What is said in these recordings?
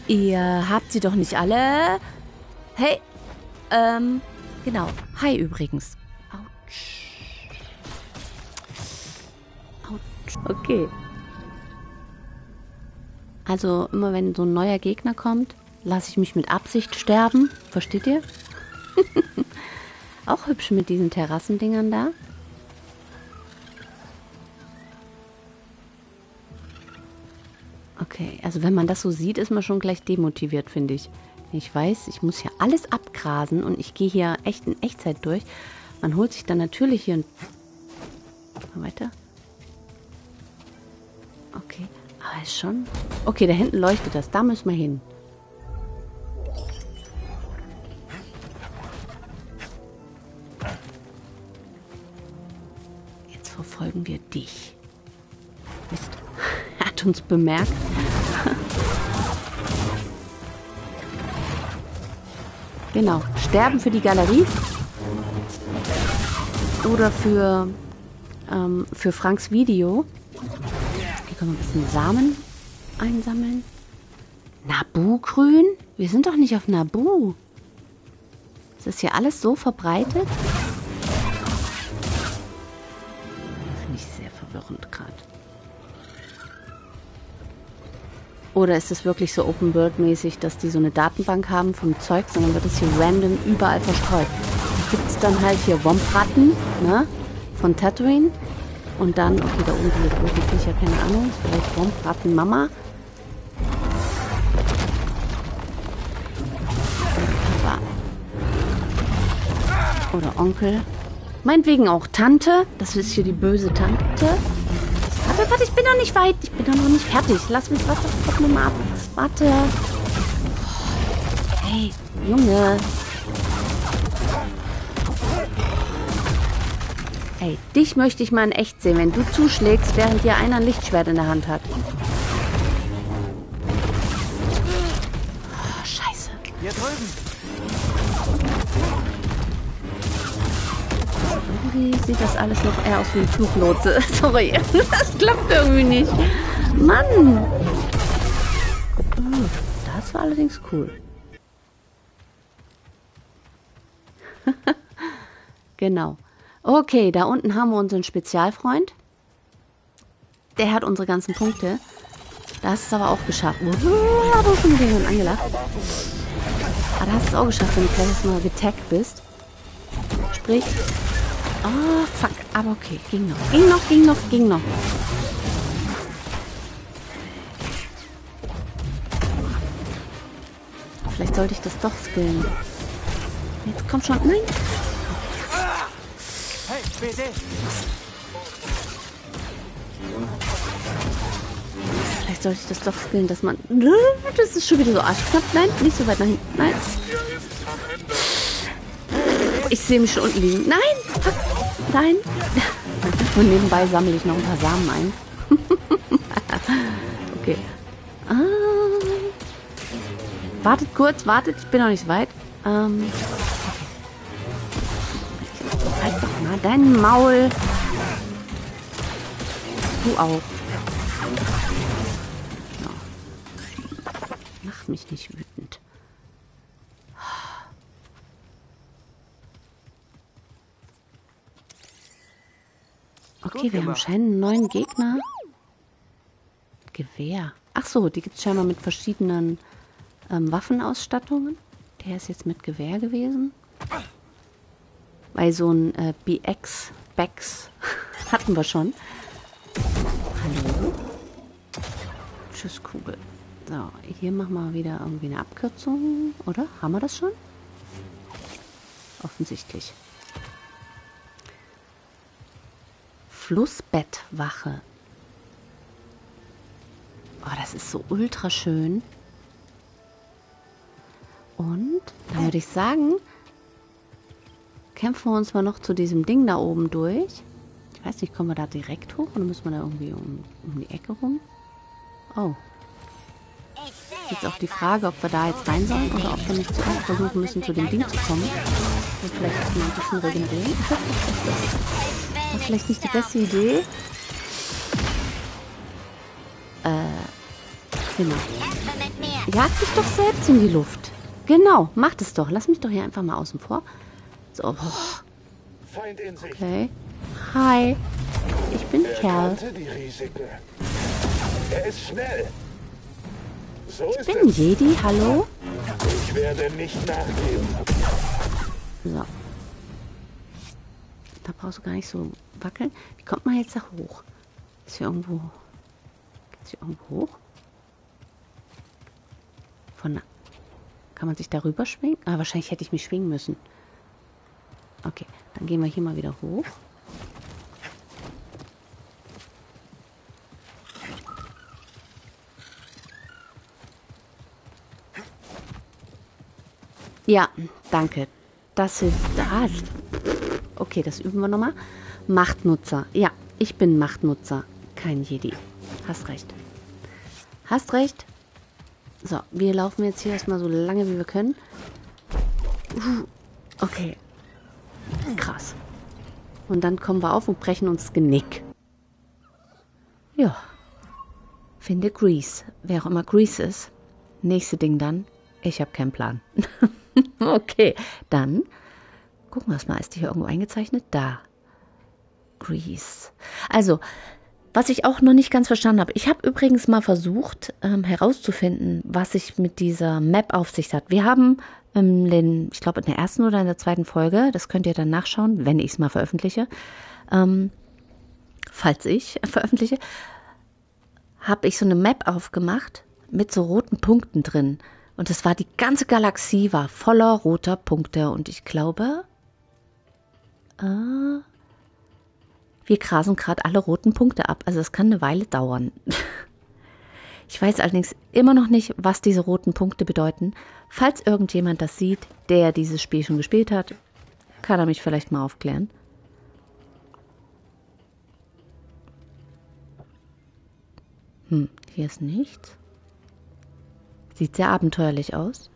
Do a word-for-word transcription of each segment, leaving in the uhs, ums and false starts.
Ihr habt sie doch nicht alle. Hey, ähm, genau. Hi übrigens. Autsch. Autsch. Okay. Also immer wenn so ein neuer Gegner kommt, lasse ich mich mit Absicht sterben. Versteht ihr? Auch hübsch mit diesen Terrassendingern da. Okay, also wenn man das so sieht, ist man schon gleich demotiviert, finde ich. Ich weiß, ich muss hier alles abgrasen und ich gehe hier echt in Echtzeit durch. Man holt sich dann natürlich hier ein... Weiter. Okay, aber ist schon... Okay, da hinten leuchtet das. Da müssen wir hin. Jetzt verfolgen wir dich. Mist. Er hat uns bemerkt. Genau. Sterben für die Galerie. Oder für, ähm, für Franks Video. Hier können wir ein bisschen Samen einsammeln. Nabu-Grün? Wir sind doch nicht auf Nabu. Ist das hier alles so verbreitet? Finde ich sehr verwirrend gerade. Oder ist es wirklich so Open-World-mäßig, dass die so eine Datenbank haben vom Zeug, sondern wird es hier random überall verstreut. Gibt es dann halt hier Wompratten, ne, von Tatooine. Und dann, okay, da oben diese großen Viecher, keine Ahnung, vielleicht Wompratten Mama. Papa. Oder Onkel. Meinetwegen auch Tante. Das ist hier die böse Tante. Warte, warte, ich bin noch nicht weit. Ich bin doch noch nicht fertig. Lass mich, warte, guck mir mal ab. Warte. Hey, Junge. Hey, dich möchte ich mal in echt sehen, wenn du zuschlägst, während hier einer ein Lichtschwert in der Hand hat. Oh, scheiße. Hier drüben. Irgendwie sieht das alles noch eher aus wie eine Fluglotse. Sorry, das klappt irgendwie nicht. Mann! Oh, das war allerdings cool. Genau. Okay, da unten haben wir unseren Spezialfreund. Der hat unsere ganzen Punkte. Da hast du es aber auch geschafft. Oh, da hast du mit jemandem angelacht. Aber da hast du es auch geschafft, wenn du gleich mal getaggt bist. Sprich. Oh, fuck. Aber okay, ging noch. Ging noch, ging noch, ging noch. Vielleicht sollte ich das doch skillen. Jetzt komm schon. Nein. Hey, B D. Vielleicht sollte ich das doch skillen, dass man... Das ist schon wieder so arschknapp. Nein, nicht so weit nach hinten. Nein. Ich sehe mich schon unten liegen. Nein! Fuck. Nein! Und nebenbei sammle ich noch ein paar Samen ein. Okay. Ah. Wartet kurz, wartet. Ich bin noch nicht so weit. Ähm... Halt doch mal dein Maul. Du auch. So. Mach mich nicht wütend. Okay, wir haben scheinbar einen neuen Gegner. Gewehr. Ach so, die gibt es scheinbar mit verschiedenen ähm, Waffenausstattungen. Der ist jetzt mit Gewehr gewesen. Weil so ein äh, B X, Bex hatten wir schon. Hallo? Tschüss, Kugel. So, hier machen wir wieder irgendwie eine Abkürzung, oder? Haben wir das schon? Offensichtlich. Flussbettwache. Oh, das ist so ultra schön. Und dann würde ich sagen, kämpfen wir uns mal noch zu diesem Ding da oben durch. Ich weiß nicht, kommen wir da direkt hoch oder müssen wir da irgendwie um, um die Ecke rum? Oh. Jetzt auch die Frage, ob wir da jetzt rein sollen oder ob wir nicht zuerst versuchen müssen, zu dem Ding zu kommen. Und vielleicht mal ein bisschen regenerieren. Das war vielleicht nicht die beste Idee. Äh. Genau. Jag dich doch selbst in die Luft. Genau, mach das doch. Lass mich doch hier einfach mal außen vor. So. Feind in Sicht. Okay. Hi. Ich bin Er Kerl. kannte die Risiken. Er ist schnell. So Ich ist bin es. Jedi, hallo? Ich werde nicht nachgeben. So. Da brauchst du gar nicht so wackeln. Wie kommt man jetzt da hoch? Ist hier irgendwo... Geht's hier irgendwo hoch? Von... Kann man sich darüber schwingen? Ah, wahrscheinlich hätte ich mich schwingen müssen. Okay, dann gehen wir hier mal wieder hoch. Ja, danke. Das hilft. Ah, okay, das üben wir nochmal. Machtnutzer. Ja, ich bin Machtnutzer, kein Jedi. Hast recht. Hast recht. So, wir laufen jetzt hier erstmal so lange, wie wir können. Okay. Krass. Und dann kommen wir auf und brechen uns das Genick. Ja. Finde Grease. Wer auch immer Grease ist. Nächste Ding dann. Ich habe keinen Plan. Okay, dann gucken wir es mal. Ist die hier irgendwo eingezeichnet? Da. Grease. Also, was ich auch noch nicht ganz verstanden habe. Ich habe übrigens mal versucht ähm, herauszufinden, was sich mit dieser Map auf sich hat. Wir haben ähm, den, ich glaube in der ersten oder in der zweiten Folge, das könnt ihr dann nachschauen, wenn ich es mal veröffentliche, ähm, falls ich veröffentliche, habe ich so eine Map aufgemacht mit so roten Punkten drin. Und es war, die ganze Galaxie war voller roter Punkte. Und ich glaube, äh, wir grasen gerade alle roten Punkte ab. Also es kann eine Weile dauern. Ich weiß allerdings immer noch nicht, was diese roten Punkte bedeuten. Falls irgendjemand das sieht, der dieses Spiel schon gespielt hat, kann er mich vielleicht mal aufklären. Hm, hier ist nichts. Sieht sehr abenteuerlich aus.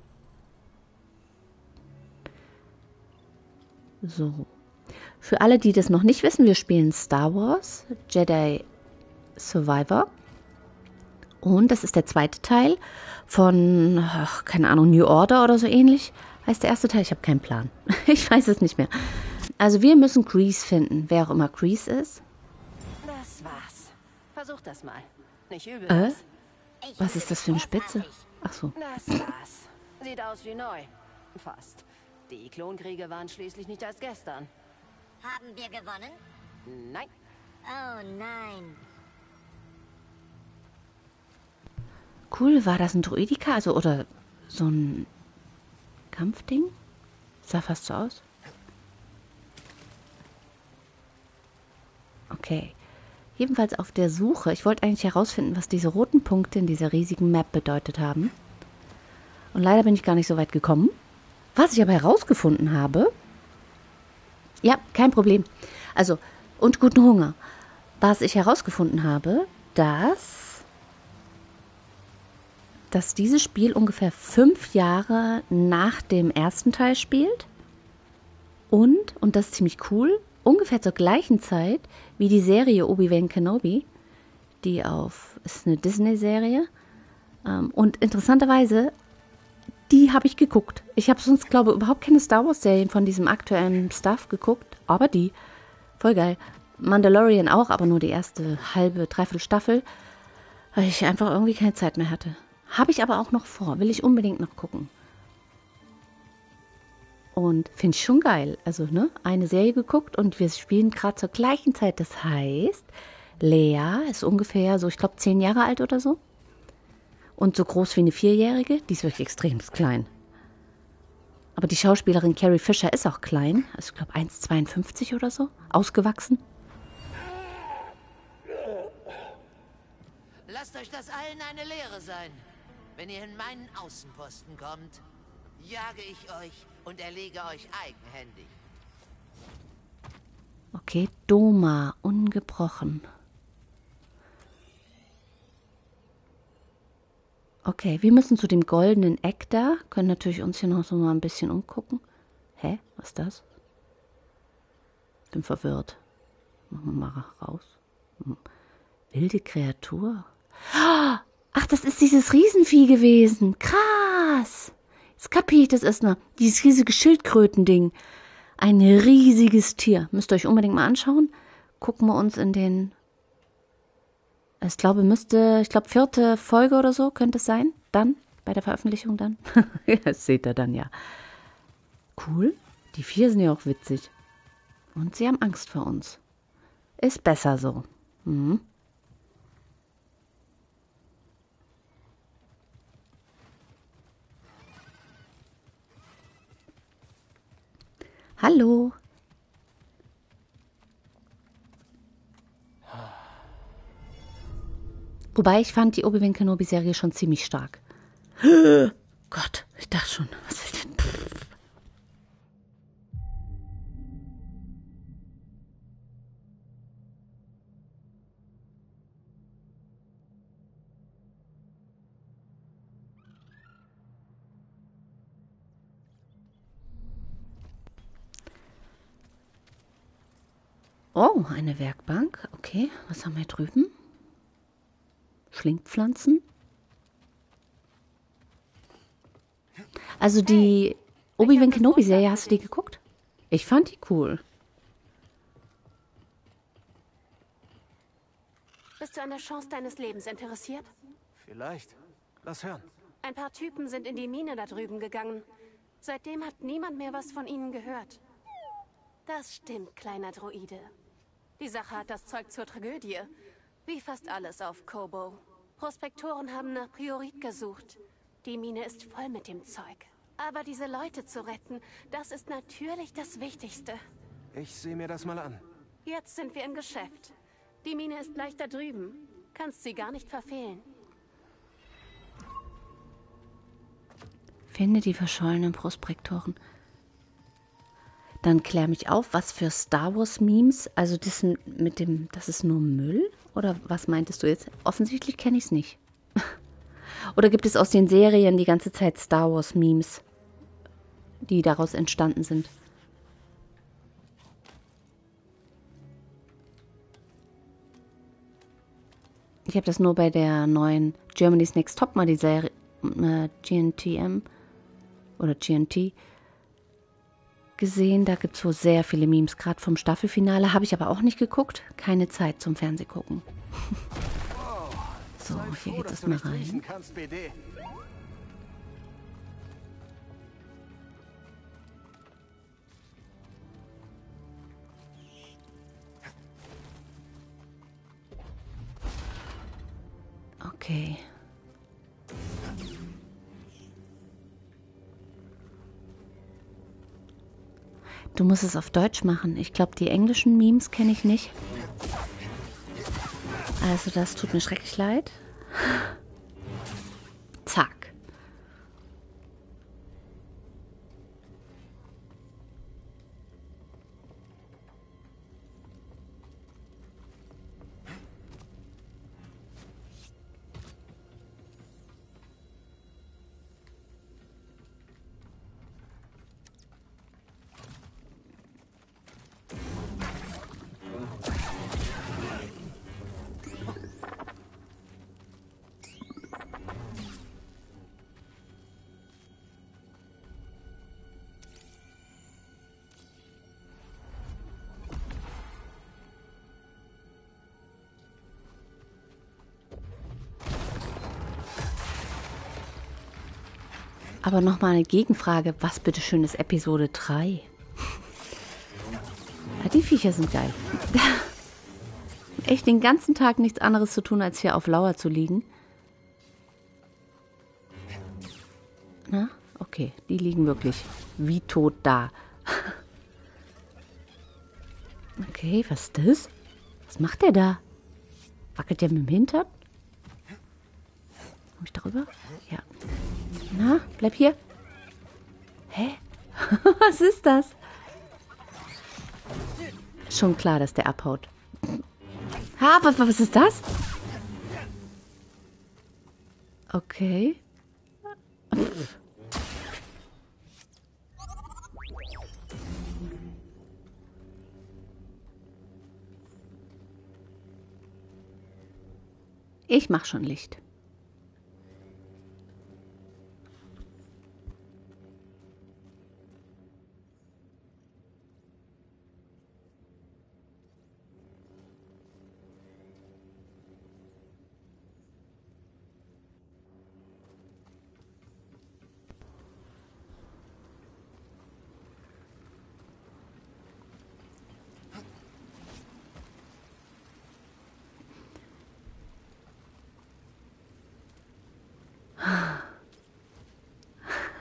So. Für alle, die das noch nicht wissen, wir spielen Star Wars Jedi Survivor. Und das ist der zweite Teil von, ach, keine Ahnung, New Order oder so ähnlich. Heißt der erste Teil? Ich habe keinen Plan. Ich weiß es nicht mehr. Also wir müssen Grease finden, wer auch immer Grease ist. Das war's. Versuch das mal. Nicht übel. Äh? was? Was ist das für eine Spitze? Ach so. Das war's. Sieht aus wie neu. Fast. Die Klonkriege waren schließlich nicht erst gestern. Haben wir gewonnen? Nein. Oh nein. Cool, war das ein Droidika? Also, oder so ein Kampfding? Sah fast so aus. Okay. Jedenfalls auf der Suche. Ich wollte eigentlich herausfinden, was diese roten Punkte in dieser riesigen Map bedeutet haben. Und leider bin ich gar nicht so weit gekommen. Was ich aber herausgefunden habe... Ja, kein Problem. Also, und guten Hunger. Was ich herausgefunden habe, dass... dass dieses Spiel ungefähr fünf Jahre nach dem ersten Teil spielt. Und, und das ist ziemlich cool, ungefähr zur gleichen Zeit wie die Serie Obi-Wan Kenobi, die auf, ist eine Disney-Serie. Ähm, und interessanterweise, die habe ich geguckt. Ich habe sonst, glaube ich, überhaupt keine Star Wars-Serien von diesem aktuellen Stuff geguckt, aber die, voll geil. Mandalorian auch, aber nur die erste halbe, dreiviertel Staffel, weil ich einfach irgendwie keine Zeit mehr hatte. Habe ich aber auch noch vor, will ich unbedingt noch gucken. Und finde ich schon geil. Also, ne, eine Serie geguckt und wir spielen gerade zur gleichen Zeit. Das heißt, Lea ist ungefähr so, ich glaube, zehn Jahre alt oder so. Und so groß wie eine Vierjährige. Die ist wirklich extrem klein. Aber die Schauspielerin Carrie Fisher ist auch klein. Also, ich glaube, eins Komma zweiundfünfzig oder so. Ausgewachsen. Lasst euch das allen eine Lehre sein. Wenn ihr in meinen Außenposten kommt, jage ich euch und erlege euch eigenhändig. Okay, Doma, ungebrochen. Okay, wir müssen zu dem goldenen Eck da. Können natürlich uns hier noch so mal ein bisschen umgucken. Hä? Was ist das? Bin verwirrt. Machen wir mal raus. Hm. Wilde Kreatur. Ah, Ach, das ist dieses Riesenvieh gewesen. Krass. Jetzt kapiere ich das erstmal. Dieses riesige Schildkrötending. Ein riesiges Tier. Müsst ihr euch unbedingt mal anschauen. Gucken wir uns in den... Ich glaube, müsste... Ich glaube, vierte Folge oder so könnte es sein. Dann, bei der Veröffentlichung dann. Das seht ihr dann ja. Cool. Die vier sind ja auch witzig. Und sie haben Angst vor uns. Ist besser so. Mhm. Hallo. Wobei ich fand die Obi-Wan Kenobi-Serie schon ziemlich stark. Gott, ich dachte schon, was ist denn? Oh, eine Werkbank. Okay, was haben wir drüben? Schlingpflanzen. Also die Obi-Wan Kenobi-Serie, hast du die geguckt? Ich fand die cool. Bist du an der Chance deines Lebens interessiert? Vielleicht. Lass hören. Ein paar Typen sind in die Mine da drüben gegangen. Seitdem hat niemand mehr was von ihnen gehört. Das stimmt, kleiner Droide. Die Sache hat das Zeug zur Tragödie. Wie fast alles auf Kobo. Prospektoren haben nach Priorit gesucht. Die Mine ist voll mit dem Zeug. Aber diese Leute zu retten, das ist natürlich das Wichtigste. Ich sehe mir das mal an. Jetzt sind wir im Geschäft. Die Mine ist gleich da drüben. Kannst sie gar nicht verfehlen. Finde die verschollenen Prospektoren. Dann klär mich auf, was für Star Wars Memes, also das mit dem, das ist nur Müll? Oder was meintest du jetzt? Offensichtlich kenne ich es nicht. Oder gibt es aus den Serien die ganze Zeit Star Wars Memes, die daraus entstanden sind? Ich habe das nur bei der neuen Germany's Next Topmodel Serie, äh, G N T M oder G N T, gesehen. Da gibt es so sehr viele Memes, gerade vom Staffelfinale. Habe ich aber auch nicht geguckt. Keine Zeit zum Fernsehgucken. So, hier geht es mal rein. Okay. Du musst es auf Deutsch machen. Ich glaube, die englischen Memes kenne ich nicht. Also das tut mir schrecklich leid. Zack. Aber nochmal eine Gegenfrage. Was bitteschön ist Episode drei? Ja, die Viecher sind geil. Echt den ganzen Tag nichts anderes zu tun, als hier auf Lauer zu liegen. Na, okay. Die liegen wirklich wie tot da. Okay, was ist das? Was macht der da? Wackelt der mit dem Hintern? Komm ich darüber? Ja. Na, bleib hier. Hä? Was ist das? Schon klar, dass der abhaut. Ha, was, was ist das? Okay. Ich mach schon Licht.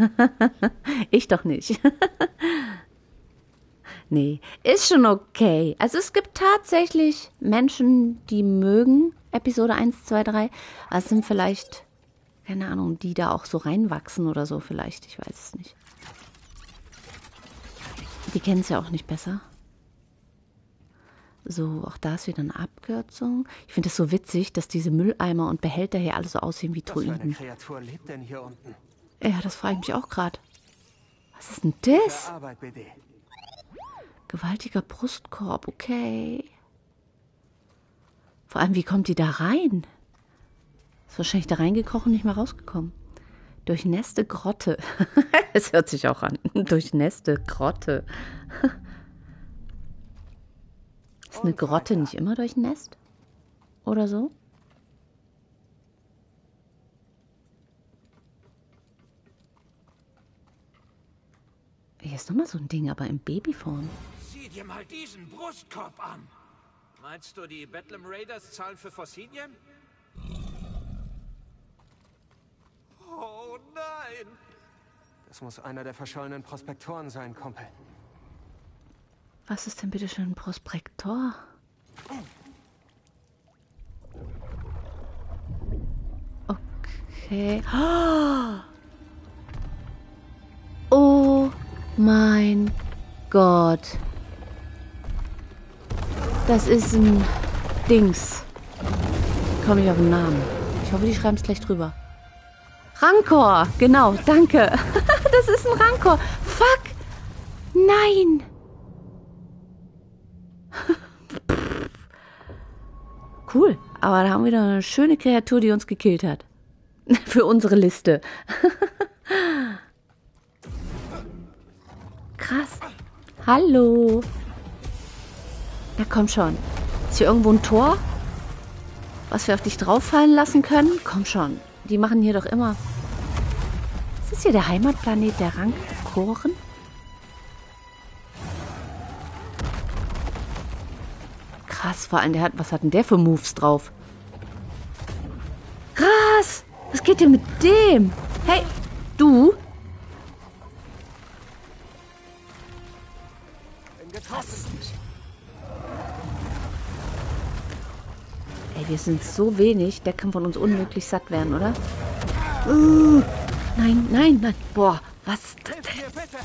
Ich doch nicht. Nee, ist schon okay. Also es gibt tatsächlich Menschen, die mögen Episode eins, zwei, drei. Aber es sind vielleicht, keine Ahnung, die da auch so reinwachsen oder so vielleicht. Ich weiß es nicht. Die kennen es ja auch nicht besser. So, auch da ist wieder eine Abkürzung. Ich finde es so witzig, dass diese Mülleimer und Behälter hier alle so aussehen wie Was für eine Droiden. Kreatur lebt denn hier unten? Ja, das frage ich mich auch gerade. Was ist denn das? Für Arbeit, B D. Gewaltiger Brustkorb, okay. Vor allem, wie kommt die da rein? Ist wahrscheinlich da reingekrochen und nicht mehr rausgekommen. Durchnässte Grotte. Es hört sich auch an. Durchnässte Grotte. Ist eine Grotte nicht immer durchnässt? Oder so? Hier ist nochmal so ein Ding, aber in Babyform. Sieh dir mal diesen Brustkorb an. Meinst du, die Bedlam Raiders zahlen für Fossilien? Oh nein! Das muss einer der verschollenen Prospektoren sein, Kumpel. Was ist denn bitte schön ein Prospektor? Okay. Oh mein Gott. Das ist ein Dings. Ich komme nicht auf den Namen. Ich hoffe, die schreiben es gleich drüber. Rancor, genau, danke. Das ist ein Rancor. Fuck. Nein. Cool, aber da haben wir wieder eine schöne Kreatur, die uns gekillt hat. Für unsere Liste. Krass. Hallo. Na komm schon. Ist hier irgendwo ein Tor, was wir auf dich drauffallen lassen können? Komm schon. Die machen hier doch immer. Ist das hier der Heimatplanet der Rankoren? Krass, vor allem, der hat, was hat denn der für Moves drauf? Krass! Was geht denn mit dem? Hey, du? Was? Ey, wir sind so wenig, der kann von uns unmöglich satt werden, oder? Uh, nein, nein, nein. Boah, was? Hilf mir bitte!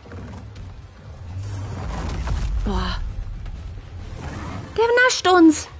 Boah. Der nascht uns.